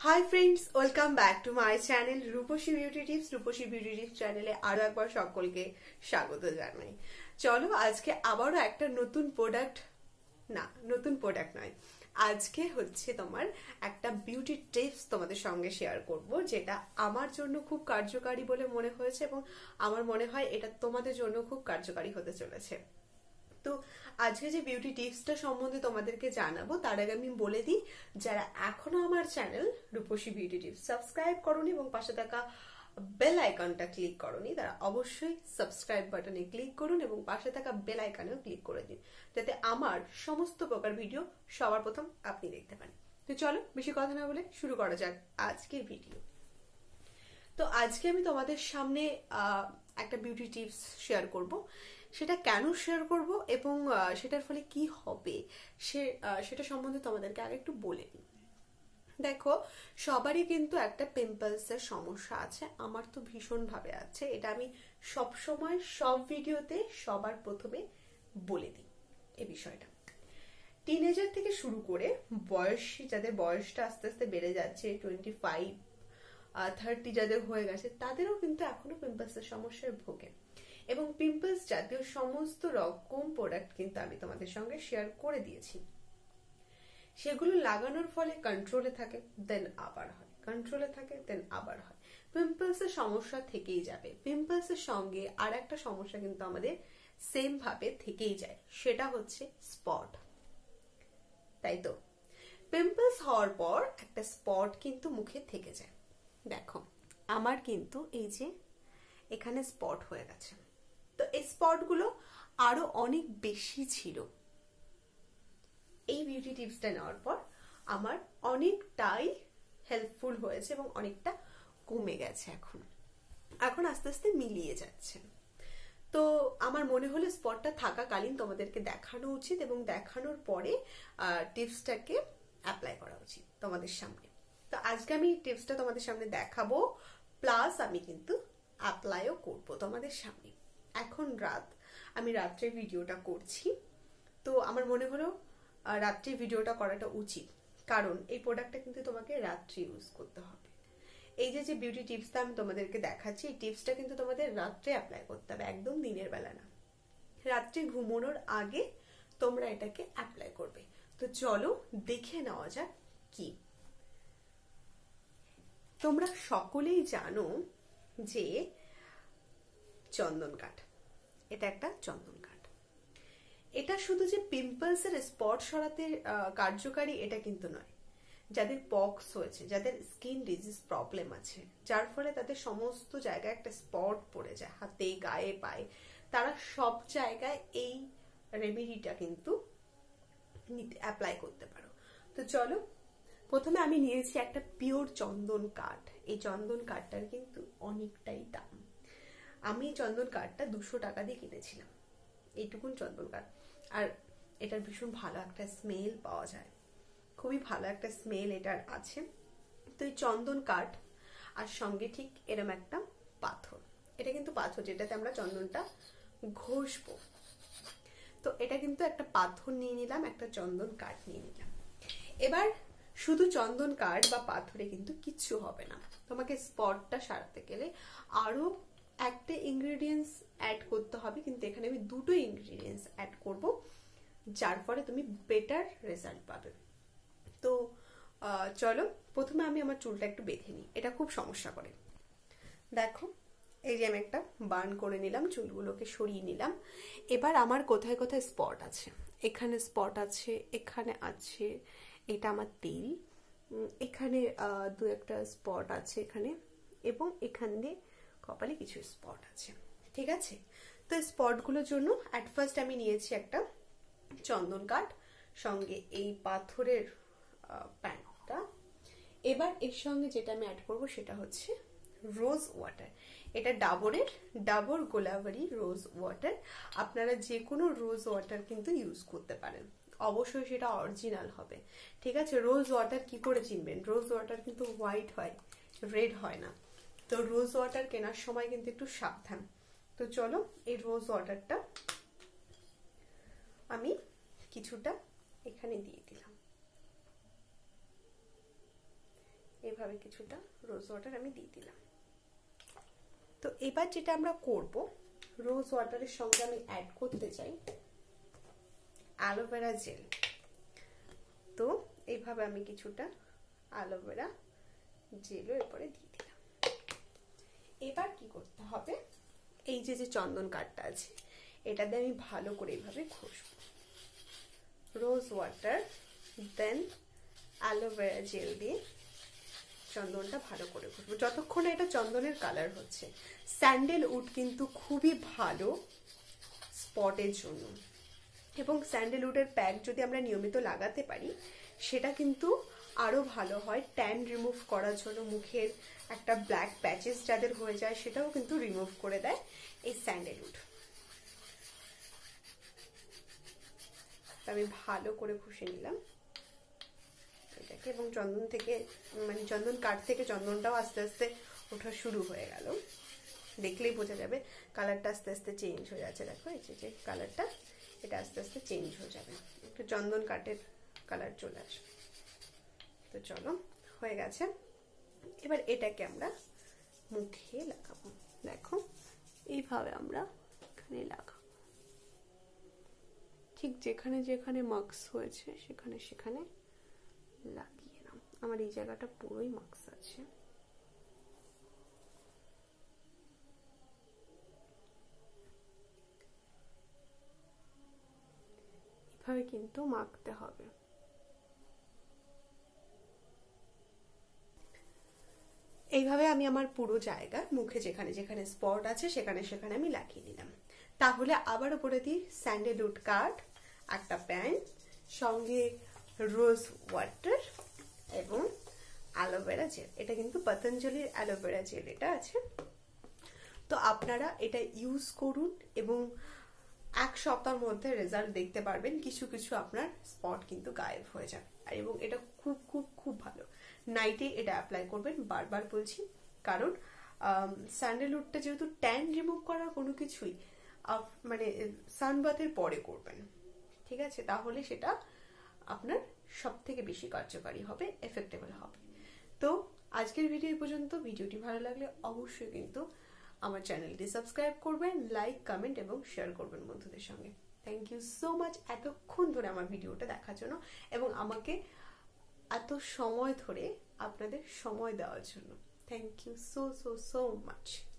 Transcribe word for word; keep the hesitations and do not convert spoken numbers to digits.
High friends welcome back to my channel Rupasi beauty tips. Rupasi beauty tips চ্যানেলে আরো একবার সকলকে স্বাগত জানাই। চলো আজকে আবারও একটা নতুন প্রোডাক্ট না নতুন প্রোডাক্ট নয় আজকে হচ্ছে তোমার একটা বিউটি টিপস তোমাদের সঙ্গে শেয়ার করব, যেটা আমার জন্য খুব কার্যকারী বলে মনে হয়েছে এবং আমার মনে হয় এটা তোমাদের জন্য খুব কার্যকারী হতে চলেছে। তো আজকে যে বিউটি টিপসটা সম্বন্ধে তোমাদেরকে জানাবো তার আগে আমি বলে দিই, যারা এখনো আমার channel Rupasi beauty tips subscribe করোনি এবং পাশে থাকা বেল আইকনটা ক্লিক করোনি, তারা অবশ্যই সাবস্ক্রাইব বাটনে ক্লিক করুন এবং পাশে থাকা বেল আইকনেও ক্লিক করে দিন, যাতে আমার সমস্ত প্রকার ভিডিও সবার প্রথম আপনি দেখতে পান। তো চলো বেশি কথা না বলে শুরু করা যাক আজকের ভিডিও। তো আজকে আমি তোমাদের সামনে আহ একটা বিউটি টিপস শেয়ার করব। সেটা কেন শেয়ার করব এবং সেটার ফলে কি হবে সে সেটা সম্বন্ধে তোমাদেরকে আগে একটু বলে দিই। দেখো, সবারই কিন্তু একটা পিম্পলসের সমস্যা আছে, আমার তো ভীষণ ভাবে আছে। এটা আমি সব সময় সব ভিডিওতে সবার প্রথমে বলে দিই এই বিষয়টা। টিনেজার থেকে শুরু করে বয়সী যাদের বয়সটা আস্তে আস্তে বেড়ে যাচ্ছে, টোয়েন্টি ফাইভ থার্টি যাদের হয়ে গেছে, তাদেরও কিন্তু এখনো পিম্পলসের সমস্যায় ভোগে এবং পিম্পলস জাতীয় সমস্ত রকম প্রোডাক্ট কিন্তু আমি তোমাদের সঙ্গে শেয়ার করে দিয়েছি। সেগুলো লাগানোর ফলে কন্ট্রোলে থাকে, দেন আবার হয়, কন্ট্রোলে থাকে, দেন আবার হয়। পিম্পলসের সমস্যা থেকেই যাবে। পিম্পলসের সঙ্গে আর একটা সমস্যা কিন্তু আমাদের সেম ভাবে থেকেই যায়, সেটা হচ্ছে স্পট। তাই তো, পিম্পলস হওয়ার পর একটা স্পট কিন্তু মুখে থেকে যায়। দেখো, আমার কিন্তু এই যে এখানে স্পট হয়ে গেছে, তো এই স্পট গুলো আরো অনেক বেশি ছিল। এই বিউটি টিপসটা নেওয়ার পর আমার অনেকটাই হেল্পফুল হয়েছে এবং অনেকটা কমে গেছে। এখন এখন আস্তে আস্তে মিলিয়ে যাচ্ছে। তো আমার মনে হলো স্পটটা থাকাকালীন তোমাদেরকে দেখানো উচিত এবং দেখানোর পরে টিপসটাকে অ্যাপ্লাই করা উচিত তোমাদের সামনে। তো আজকে আমি টিপসটা তোমাদের সামনে দেখাবো, প্লাস আমি কিন্তু অ্যাপ্লাইও করবো তোমাদের সামনে। এখন রাত, আমি রাত্রে ভিডিওটা করছি, তো আমার মনে হলো রাত্রে ভিডিওটা করাটা উচিত, কারণ এই প্রোডাক্টটা কিন্তু তোমাকে রাত্রে ইউজ করতে হবে। এই যে যে বিউটি টিপসটা আমি তোমাদেরকে দেখাচ্ছি, এই টিপসটা কিন্তু তোমাদের রাত্রে অ্যাপ্লাই করতে হবে, একদম দিনের বেলা না। রাত্রে ঘুমানোর আগে তোমরা এটাকে অ্যাপ্লাই করবে। তো চলো দেখে নেওয়া যাক কি। তোমরা সকলেই জানো যে চন্দন কাঠ, এটা একটা চন্দন কাঠ। এটা শুধু যে পিম্পলসের স্পট সরাতে কার্যকারী এটা কিন্তু নয়। যাদের পক্স হয়েছে, যাদের স্কিন ডিজিজ প্রবলেম আছে, যার ফলে তাদের সমস্ত জায়গায় একটা স্পট পড়ে যায়, হাতে গায়ে পায়ে, তারা সব জায়গায় এই রেমেডিটা কিন্তু অ্যাপ্লাই করতে পারো। তো চলো, প্রথমে আমি নিয়েছি একটা পিওর চন্দন কাঠ। এই চন্দন কাঠটার কিন্তু অনেকটাই দাম। আমি চন্দন কাঠটা দুশো টাকা দিয়ে কিনেছিলাম, এইটুকুন চন্দন কাঠ। আর এটার ভীষণ ভালো একটা স্মেল পাওয়া যায়, খুবই ভালো একটা স্মেল এটার আছে। তো এই চন্দন কাঠ আর সঙ্গে ঠিক এরম একটা পাথর, এটা কিন্তু পাথর যেটাতে আমরা চন্দনটা ঘষবো। তো এটা কিন্তু একটা পাথর নিয়ে নিলাম, একটা চন্দন কাঠ নিয়ে নিলাম। এবার শুধু চন্দন কাঠ বা পাথরে কিন্তু কিচ্ছু হবে না, তোমাকে স্পটটা সারতে গেলে আরো একটা ইনগ্রেডিয়েন্টস অ্যাড করতে হবে, কিন্তু এখানে আমি দুটো ইনগ্রেডিয়েন্টস অ্যাড করব, যার ফলে তুমি বেটার রেজাল্ট পাবে। তো চলো, প্রথমে আমি আমার চুলটা একটু বেঁধে নিই, এটা খুব সমস্যা করে। দেখো, এই যে আমি একটা বার্ন করে নিলাম, চুলগুলোকে সরিয়ে নিলাম। এবার আমার কোথায় কোথায় স্পট আছে, এখানে স্পট আছে, এখানে আছে, এটা আমার তেল, এখানে দু একটা স্পট আছে এখানে, এবং এখানে কপালে কিছু স্পট আছে। ঠিক আছে, তো স্পটগুলোর জন্য অ্যাট ফার্স্ট আমি নিয়েছি একটা চন্দন কাঠ, সঙ্গে এই পাথরের প্যানটা। এবার এর সঙ্গে যেটা আমি অ্যাড করবো সেটা হচ্ছে রোজ ওয়াটার। এটা ডাবরের ডাবর গোলাবারি রোজ ওয়াটার। আপনারা যে কোনো রোজ ওয়াটার কিন্তু ইউজ করতে পারেন, অবশ্যই সেটা অরিজিনাল হবে। ঠিক আছে, রোজ ওয়াটার কি করে চিনবেন? রোজ ওয়াটার কিন্তু হোয়াইট হয়, রেড হয় না। তো রোজ ওয়াটার কেনার সময় কিন্তু একটু সাবধান। তো চলো, এই রোজ ওয়াটারটা আমি কিছুটা এখানে দিয়ে দিলাম। এভাবে এইভাবে কিছুটা রোজ ওয়াটার আমি দিয়ে দিলাম। তো এবার যেটা আমরা করব, রোজ ওয়াটারের সঙ্গে আমি অ্যাড করতে চাই অ্যালোভেরা জেল। তো এইভাবে আমি কিছুটা অ্যালোভেরা জেলও এরপরে দিয়ে দিলাম। এবার কি করতে হবে, এই যে যে চন্দন কাঠটা আছে এটা দিয়ে আমি ভালো করে এইভাবে ঘষবো। Rose water then aloe vera দিয়ে চন্দনটা ভালো করে ঘষবো যতক্ষণ এটা চন্দনের কালার হচ্ছে। স্যান্ডেলউড কিন্তু খুবই ভালো স্পটের জন্য, এবং স্যান্ডেলউডের প্যাক যদি আমরা নিয়মিত লাগাতে পারি সেটা কিন্তু আরো ভালো হয় ট্যান রিমুভ করার জন্য। মুখের একটা ব্ল্যাক প্যাচেস যাদের হয়ে যায় সেটাও কিন্তু রিমুভ করে দেয় এই স্যান্ডেলউড। আমি ভালো করে ঘষে নিলাম এটাকে, এবং চন্দন থেকে মানে চন্দন কাঠ থেকে চন্দনটাও আস্তে আস্তে ওঠা শুরু হয়ে গেল। দেখলেই বোঝা যাবে কালারটা আস্তে আস্তে চেঞ্জ হয়ে যাচ্ছে। দেখো এই যে কালারটা এটা আস্তে আস্তে চেঞ্জ হয়ে যাবে, একটু চন্দন কাঠের কালার চলে আসবে। তো চলো হয়ে গেছে। এবার এটাকে আমরা মুখে লাগাবো। দেখো এইভাবে আমরা এখানে লাগাবো, ঠিক যেখানে যেখানে মার্কস হয়েছে সেখানে সেখানে লাগিয়ে নাও। আমার এই জায়গাটা পুরোই মার্কস আছে। এভাবে কিন্তু মাখতে হবে। এইভাবে আমি আমার পুরো জায়গা মুখে যেখানে যেখানে স্পট আছে সেখানে সেখানে আমি লাগিয়ে নিলাম। তাহলে আবার উপরে দিই স্যান্ডেলউড কাঠ, একটা প্যান, সঙ্গে রোজ ওয়াটার এবং অ্যালোভেরা জেল। এটা কিন্তু পতঞ্জলির অ্যালোভেরা জেল এটা আছে। তো আপনারা এটা ইউজ করুন এবং এক সপ্তাহের মধ্যে রেজাল্ট দেখতে পারবেন। কিছু কিছু আপনার স্পট কিন্তু গায়েব হয়ে যাবে, এবং এটা খুব খুব খুব ভালো। নাইটে এটা অ্যাপ্লাই করবেন, বারবার বলছি, কারণ স্যান্ডেলউডটা যেহেতু ট্যান রিমুভ করার কোনো কিছুই মানে সানবাথের পরে করবেন, ঠিক আছে? তাহলে সেটা আপনার সব থেকে বেশি কার্যকারী হবে, এফেক্টেবল হবে। তো আজকের ভিডিও পর্যন্ত। ভিডিওটি ভালো লাগলে অবশ্যই কিন্তু আমার চ্যানেলটি সাবস্ক্রাইব করবেন, লাইক, কমেন্ট এবং শেয়ার করবেন বন্ধুদের সঙ্গে। থ্যাংক ইউ সো মাচ এতক্ষণ ধরে আমার ভিডিওটা দেখার জন্য এবং আমাকে এত সময় ধরে আপনাদের সময় দেওয়ার জন্য। Thank you so so so much.